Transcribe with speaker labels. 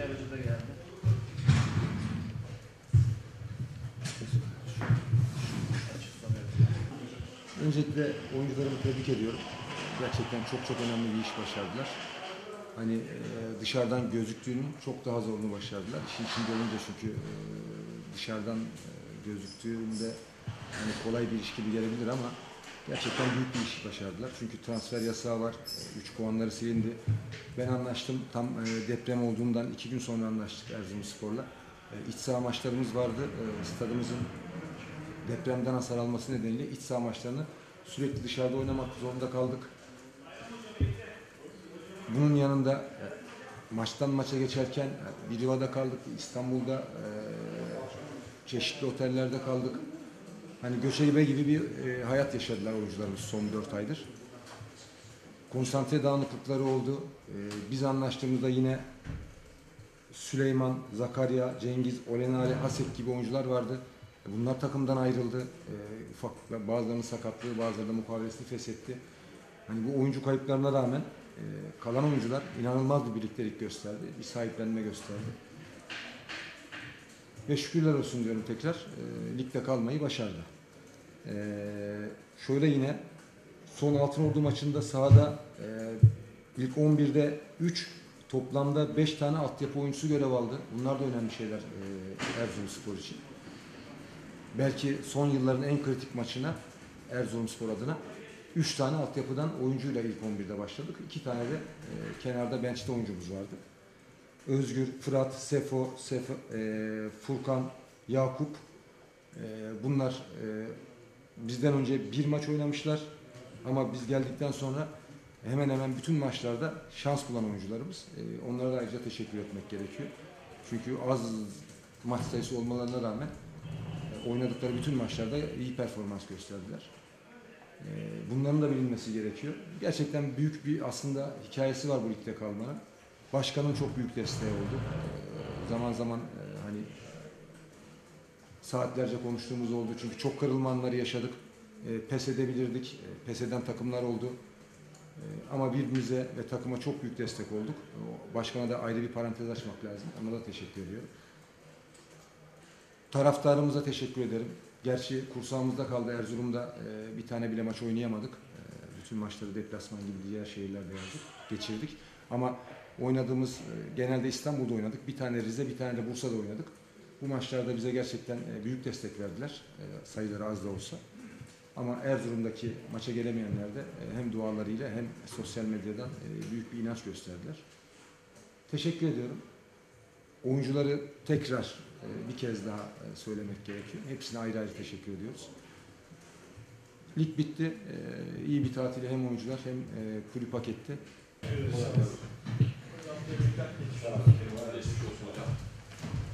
Speaker 1: Kayacı da geldi.
Speaker 2: Öncelikle oyuncularımı tebrik ediyorum. Gerçekten çok önemli bir iş başardılar. Hani dışarıdan gözüktüğünün çok daha zorunu başardılar. İşin içinde olunca çünkü dışarıdan gözüktüğünde hani kolay bir iş gibi gelebilir ama gerçekten büyük bir iş başardılar. Çünkü transfer yasağı var. 3 puanları silindi. Ben anlaştım. Tam deprem olduğundan 2 gün sonra anlaştık Erzurumspor'la. İç saha maçlarımız vardı. Stadımızın depremden hasar alması nedeniyle iç saha maçlarını sürekli dışarıda oynamak zorunda kaldık. Bunun yanında maçtan maça geçerken bir Riva'da kaldık, İstanbul'da çeşitli otellerde kaldık. Hani göçebe gibi bir hayat yaşadılar oyuncularımız son 4 aydır. Konsantre dağınıklıkları oldu. Biz anlaştığımızda yine Süleyman, Zakarya, Cengiz, Olenari, Hasek gibi oyuncular vardı. Bunlar takımdan ayrıldı. Bazılarının sakatlığı, bazıları da mukavelesini feshetti. Hani bu oyuncu kayıplarına rağmen kalan oyuncular inanılmaz bir birliktelik gösterdi. Bir sahiplenme gösterdi. Ve şükürler olsun diyorum tekrar. Ligde kalmayı başardı. Şöyle yine son Altınordu maçında sahada ilk 11'de 3 toplamda 5 tane altyapı oyuncusu görev aldı. Bunlar da önemli şeyler Erzurumspor için. Belki son yılların en kritik maçına Erzurumspor adına 3 tane altyapıdan oyuncuyla ilk 11'de başladık. 2 tane de kenarda bench'te oyuncumuz vardı. Özgür, Fırat, Sefo, Furkan, Yakup bunlar bizden önce bir maç oynamışlar ama biz geldikten sonra hemen hemen bütün maçlarda şans bulan oyuncularımız. Onlara da ayrıca teşekkür etmek gerekiyor. Çünkü az maç sayısı olmalarına rağmen oynadıkları bütün maçlarda iyi performans gösterdiler. Bunların da bilinmesi gerekiyor. Gerçekten büyük bir aslında hikayesi var bu ligde kalmanın. Başkanın çok büyük desteği oldu. Zaman zaman hani saatlerce konuştuğumuz oldu. Çünkü çok kırılma anları yaşadık. Pes edebilirdik. Pes eden takımlar oldu. Ama birbirimize ve takıma çok büyük destek olduk. Başkana da ayrı bir parantez açmak lazım. Ona da teşekkür ediyorum. Taraftarımıza teşekkür ederim. Gerçi kursağımızda kaldı. Erzurum'da bir tane bile maç oynayamadık. Bütün maçları deplasman gibi diğer şehirlerde geçirdik. Ama oynadığımız genelde İstanbul'da oynadık. Bir tane Rize, bir tane de Bursa'da oynadık. Bu maçlarda bize gerçekten büyük destek verdiler. Sayıları az da olsa. Ama Erzurum'daki maça gelemeyenler de hem dualarıyla hem sosyal medyadan büyük bir inanç gösterdiler. Teşekkür ediyorum. Oyuncuları tekrar bir kez daha söylemek gerekiyor. Hepsine ayrı ayrı teşekkür ediyoruz. Lig bitti. İyi bir tatile hem oyuncular hem kulüp hak etti.